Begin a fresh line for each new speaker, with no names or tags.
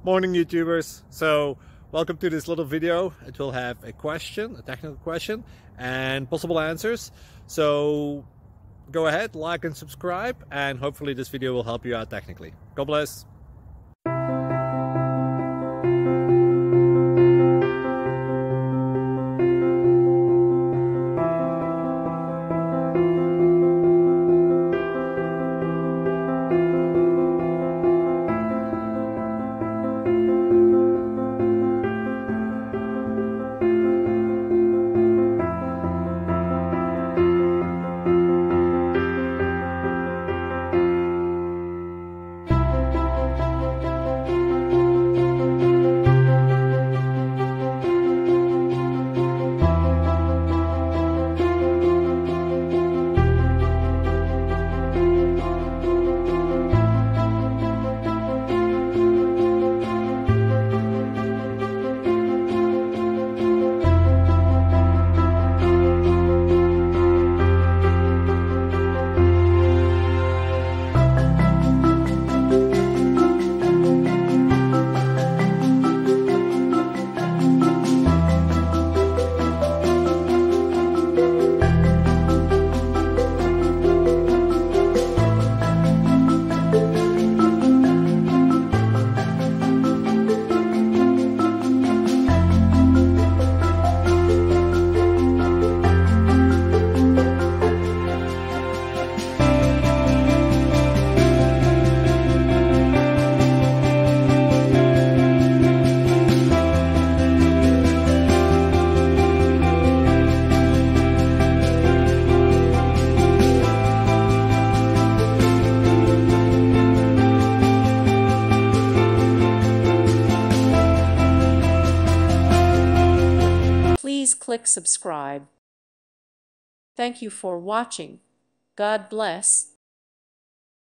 Morning YouTubers. So welcome to this little video. It will have a question, a technical question, and possible answers. So go ahead, like and subscribe, and hopefully this video will help you out technically. God bless.
Please click subscribe. Thank you for watching. God bless.